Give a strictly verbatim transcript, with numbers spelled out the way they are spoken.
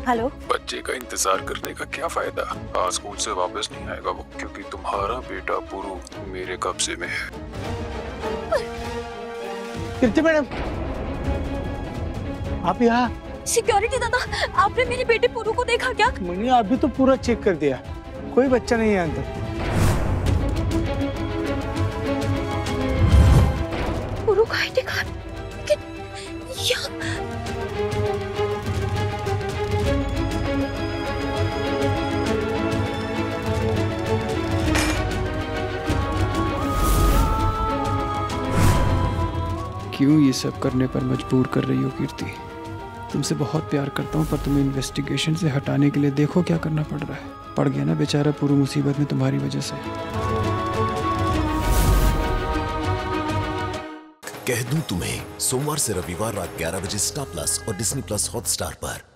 Hello. बच्चे का इंतजार करने का क्या फायदा? आज स्कूल से वापस नहीं आएगा वो, क्योंकि तुम्हारा बेटा पुरु मेरे कब्जे में है। कीर्ति मैडम, आप यहाँ? सिक्योरिटी दादा, आपने मेरे बेटे पुरु को देखा क्या? मैंने अभी तो पूरा चेक कर दिया, कोई बच्चा नहीं है अंदर। पुरु का आईडी कार्ड क्यों ये सब करने पर मजबूर कर रही हो कीर्ति? तुमसे बहुत प्यार करता हूँ, पर तुम्हें इन्वेस्टिगेशन से हटाने के लिए देखो क्या करना पड़ रहा है। पड़ गया ना बेचारा पूरी मुसीबत में तुम्हारी वजह से। कह दूं तुम्हें, सोमवार से रविवार रात ग्यारह बजे स्टार प्लस और डिज्नी प्लस हॉटस्टार पर।